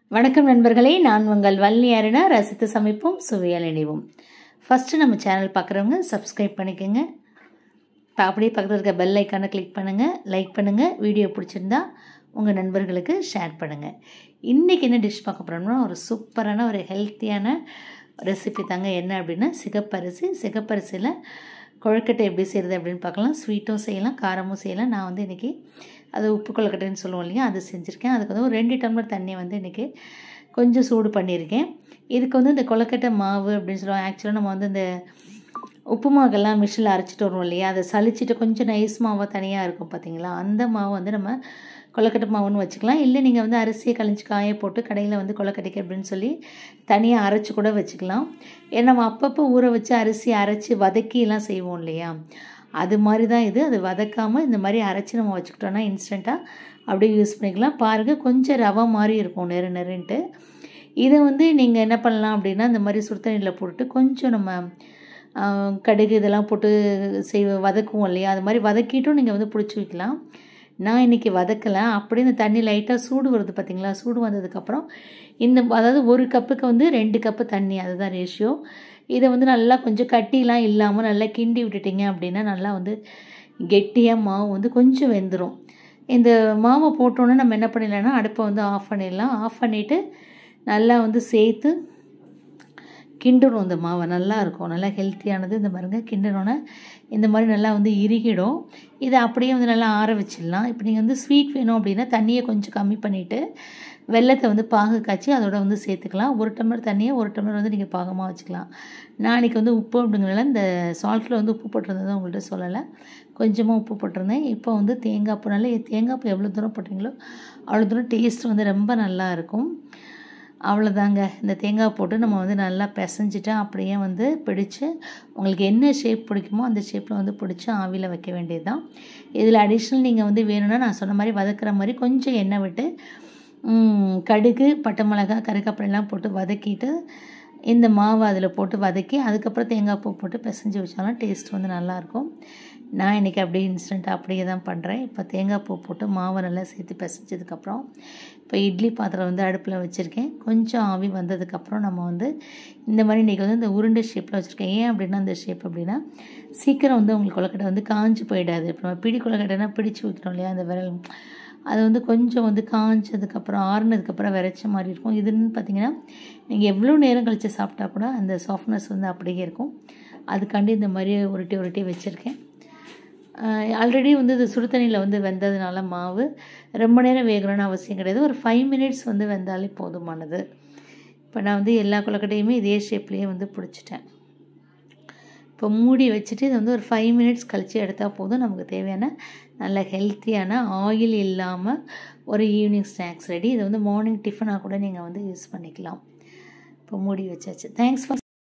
வணக்கம் நண்பர்களே, நான் உங்கள் வள்ளி அருணா. ரசித்து சமைப்போம், சுவையால் இணைவோம். ஃபஸ்ட்டு நம்ம சேனல் பார்க்குறவங்க சப்ஸ்கிரைப் பண்ணிக்கோங்க. அப்படியே பக்கத்தில் இருக்க பெல் ஐக்கானை கிளிக் பண்ணுங்கள், லைக் பண்ணுங்கள். வீடியோ பிடிச்சிருந்தா உங்கள் நண்பர்களுக்கு ஷேர் பண்ணுங்கள். இன்றைக்கி என்ன டிஷ் பார்க்க போகிறோம்னா, ஒரு சூப்பரான ஒரு ஹெல்த்தியான ரெசிபி தாங்க. என்ன அப்படின்னா சிகப்பரிசி. சிகப்பரிசியில் கொழுக்கட்டை எப்படி செய்கிறது அப்படின்னு பார்க்கலாம். ஸ்வீட்டும் செய்யலாம், காரமும் செய்யலாம். நான் வந்து இன்றைக்கி அது உப்பு கொழுக்கட்டைன்னு சொல்லுவோம் இல்லையா, அது செஞ்சுருக்கேன். அதுக்கு வந்து ஒரு 2 டம்ளர் தண்ணி வந்து இன்றைக்கி கொஞ்சம் சூடு பண்ணியிருக்கேன். இதுக்கு வந்து இந்த கொழுக்கட்டை மாவு அப்படின்னு சொல்லுவாங்க. ஆக்சுவலாக நம்ம வந்து இந்த உப்பு மாவுக்கெல்லாம் மிஷினில் அரைச்சிட்டு வருவோம் இல்லையா, அதை சளிச்சிட்டு கொஞ்சம் நைஸ் மாவாக தனியாக இருக்கும் பார்த்தீங்களா, அந்த மாவு வந்து நம்ம கொழுக்கட்டை மாவுன்னு வச்சுக்கலாம். இல்லை நீங்கள் வந்து அரிசியை கழிஞ்சு காய போட்டு கடையில் வந்து கொழுக்கட்டைக்கு அப்படின்னு சொல்லி தனியாக அரைச்சி கூட வச்சுக்கலாம். ஏன்னா நம்ம அப்பப்போ ஊற வச்சு அரிசி அரைச்சி வதக்கிலாம் செய்வோம் இல்லையா, அது மாதிரி தான் இது. அது வதக்காமல் இந்த மாதிரி அரைச்சி நம்ம வச்சுக்கிட்டோன்னா இன்ஸ்டண்ட்டாக அப்படியே யூஸ் பண்ணிக்கலாம். பாருங்கள், கொஞ்சம் ரவை மாதிரி இருக்கும் நெருன்ட்டு. இதை வந்து நீங்கள் என்ன பண்ணலாம் அப்படின்னா, இந்த மாதிரி சுடுதண்ணியில் போட்டு கொஞ்சம் நம்ம கடுகு இதெல்லாம் போட்டு வதக்குவோம் இல்லையா, அது மாதிரி வதக்கிட்டும் நீங்கள் வந்து பிடிச்சி வைக்கலாம். நான் இன்றைக்கி வதக்கலை. அப்படியே இந்த தண்ணி லைட்டாக சூடு வருது பார்த்திங்களா, சூடு வந்ததுக்கப்புறம் அதாவது 1 கப்புக்கு வந்து 2 கப்பு தண்ணி, அதுதான் ரேஷியோ. இதை வந்து நல்லா கொஞ்சம் கட்டிலாம் இல்லாமல் நல்லா கிண்டி விட்டுட்டிங்க அப்படின்னா நல்லா வந்து கெட்டியாக மாவு வந்து கொஞ்சம் வெந்துடும். இந்த மாவை போட்டோன்னே நம்ம என்ன பண்ணிடலாம்னா, அடுப்பை வந்து ஆஃப் பண்ணிடலாம். ஆஃப் பண்ணிவிட்டு நல்லா வந்து சேர்த்து கிண்டணும். இந்த மாவை நல்லா இருக்கும், நல்லா ஹெல்த்தியானது. இந்த மாதிரிங்க கிண்டனோன்னே இந்த மாதிரி நல்லா வந்து இறுகிடும். இதை அப்படியே வந்து நல்லா ஆற வச்சிடலாம். இப்போ நீங்கள் வந்து ஸ்வீட் வேணும் அப்படின்னா தண்ணியை கொஞ்சம் கம்மி பண்ணிவிட்டு வெல்லத்தை வந்து பாகு காய்ச்சி அதோட வந்து சேர்த்துக்கலாம். 1 டம்ளர் தண்ணியை 1 டம்ளர் வந்து நீங்கள் பாகமாக வச்சுக்கலாம். நான் இன்றைக்கி வந்து உப்பு அப்படிங்கிறனால இந்த சால்ட்டில் வந்து உப்பு போட்டிருந்தது உங்கள்கிட்ட சொல்லலை, கொஞ்சமாக உப்பு போட்டிருந்தேன். இப்போ வந்து தேங்காய் பூனால தேங்காய் பூ எவ்வளோ தூரம் போட்டிங்களோ அவ்வளோ தூரம் டேஸ்ட் வந்து ரொம்ப நல்லா இருக்கும். அவ்வளோதாங்க. இந்த தேங்காய் போட்டு நம்ம வந்து நல்லா பிசைஞ்சிட்டா அப்படியே வந்து பிடிச்சி உங்களுக்கு என்ன ஷேப் பிடிக்குமோ அந்த ஷேப்பில் வந்து பிடிச்சி ஆவியில் வைக்க வேண்டியது தான். இதில் அடிஷ்னல் நீங்கள் வந்து வேணும்னா நான் சொன்ன மாதிரி வதக்குற மாதிரி கொஞ்சம் எண்ணெய் விட்டு கடுகு, பட்டை மிளகாய், கருவேப்பிலைலாம் போட்டு வதக்கிட்டு இந்த மாவு அதில் போட்டு வதக்கி அதுக்கப்புறம் தேங்காய் பூ போட்டு பிசைஞ்சு வச்சாலும் டேஸ்ட் வந்து நல்லாயிருக்கும். நான் இன்றைக்கி அப்படியே இன்ஸ்டண்ட்டாக அப்படியே தான் பண்ணுறேன். இப்போ தேங்காய் பூ போட்டு மாவை நல்லா சேர்த்து பிசைஞ்சதுக்கப்புறம் இப்போ இட்லி பாத்திரம் வந்து அடுப்பில் வச்சுருக்கேன். கொஞ்சம் ஆவி வந்ததுக்கப்புறம் நம்ம வந்து இந்த மாதிரி இன்றைக்கி வந்து இந்த உருண்டை ஷேப்பில் வச்சுருக்கேன். ஏன் அப்படின்னா இந்த ஷேப் அப்படின்னா சீக்கிரம் வந்து உங்களுக்கு கொழுக்கட்டை வந்து காஞ்சி போயிடாது. இப்போ நம்ம பிடி கொழுக்கட்டைனா பிடிச்சி வைக்கிறோம் இல்லையா, அந்த விரல் அது வந்து கொஞ்சம் வந்து காஞ்சதுக்கப்புறம் ஆறுனதுக்கப்புறம் விரைச்ச மாதிரி இருக்கும். இதுன்னு பார்த்திங்கன்னா நீங்கள் எவ்வளோ நேரம் கழித்து சாப்பிட்டா கூட அந்த சாஃப்ட்னஸ் வந்து அப்படியே இருக்கும். அதுக்காண்டி இந்த மாதிரி உருட்டி வச்சுருக்கேன். ஆல்ரெடி வந்து இது சுடு தண்ணியில் வந்து வெந்ததுனால மாவு ரொம்ப நேரம் வேகணும்னு அவசியம் கிடையாது. ஒரு 5 மினிட்ஸ் வந்து வெந்தாலே போதுமானது. இப்போ நான் வந்து எல்லா கொழுக்கட்டையுமே இதே ஷேப்லேயே வந்து பிடிச்சிட்டேன். இப்போ மூடி வச்சுட்டு இதை வந்து ஒரு 5 மினிட்ஸ் கழித்து எடுத்தால் போதும். நமக்கு தேவையான நல்ல ஹெல்த்தியான ஆயில் இல்லாமல் ஒரு ஈவினிங் ஸ்நாக்ஸ் ரெடி. இதை வந்து மார்னிங் டிஃபனாக கூட நீங்கள் வந்து யூஸ் பண்ணிக்கலாம். இப்போ மூடி வச்சாச்சு. Thanks for